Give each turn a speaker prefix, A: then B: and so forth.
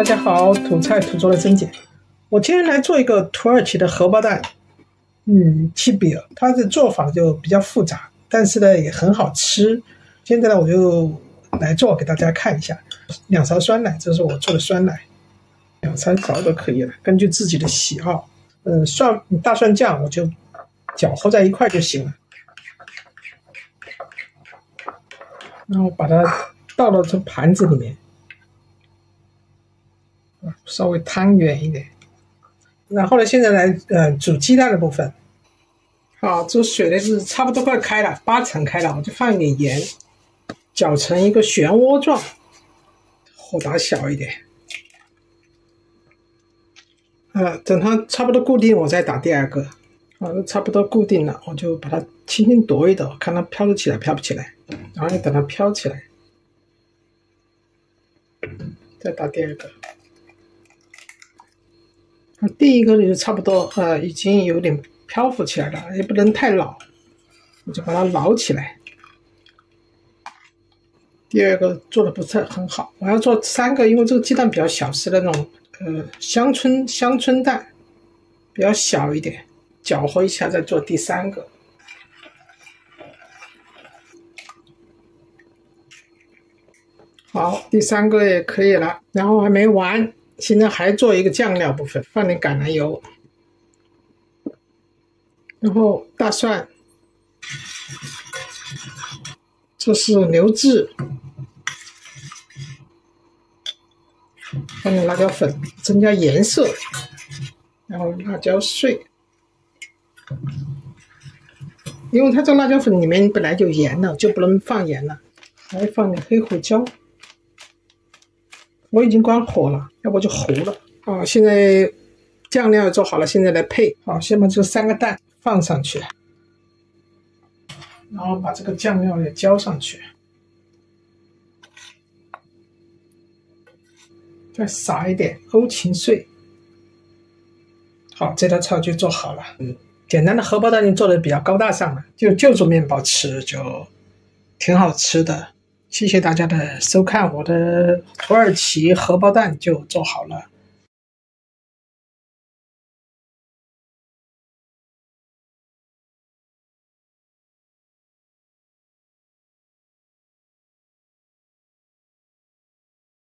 A: 大家好，土菜土做的珍姐，我今天来做一个土耳其的荷包蛋，七比尔，它的做法就比较复杂，但是呢也很好吃。现在呢我就来做给大家看一下。2勺酸奶，这是我做的酸奶，2-3勺都可以了，根据自己的喜好。大蒜酱我就搅和在一块就行了，然后把它倒到这盘子里面。稍微摊圆一点，然后呢，现在来煮鸡蛋的部分。好，这水呢是差不多快开了，8成开了，我就放一点盐，搅成一个漩涡状，火打小一点。等它差不多固定，我再打第2个。好，差不多固定了，我就把它轻轻抖一抖，看它飘得起来飘不起来，然后等它飘起来，再打第2个。第1个就差不多已经有点漂浮起来了，也不能太老，我就把它捞起来。第2个做的不是很好，我要做3个，因为这个鸡蛋比较小，是那种乡村蛋，比较小一点，搅和一下再做第3个。好，第3个也可以了，然后还没完。现在还做一个酱料部分，放点橄榄油，然后大蒜，这是牛至，放点辣椒粉增加颜色，然后辣椒碎，因为它这辣椒粉里面本来就盐了，就不能放盐了，还放点黑胡椒。我已经关火了，要不就糊了。好，现在酱料做好了，现在来配。好，先把这3个蛋放上去，然后把这个酱料也浇上去，再撒一点欧芹碎。好，这道菜就做好了。简单的荷包蛋就做的比较高大上了，就做面包吃就挺好吃的。谢谢大家的收看，我的土耳其荷包蛋就做好了。